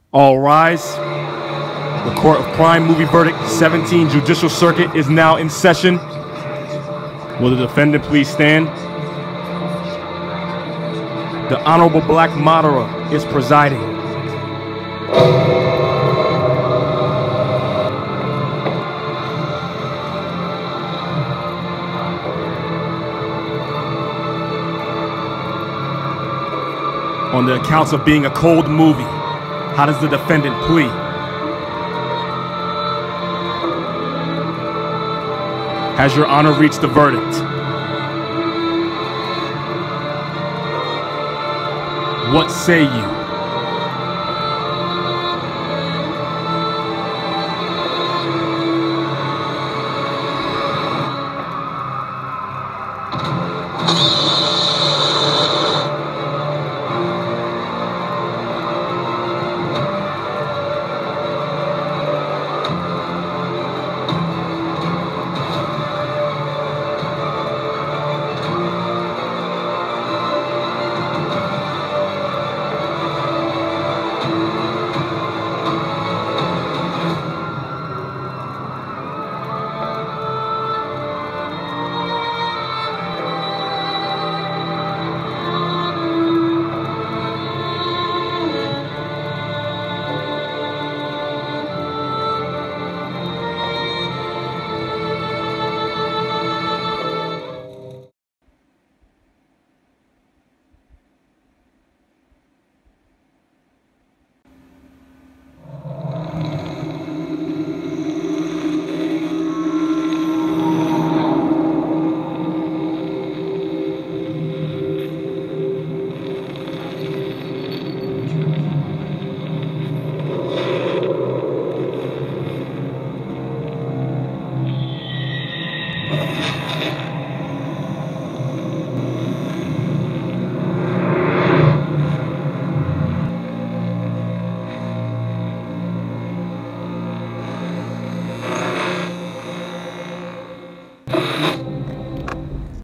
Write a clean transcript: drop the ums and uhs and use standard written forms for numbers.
All rise. The Court of Crime Movie Verdict 17 Judicial Circuit is now in session. Will the defendant please stand? The Honorable Black Madara is presiding. On the accounts of being a cold movie, how does the defendant plea? Has Your Honor reached the verdict? What say you?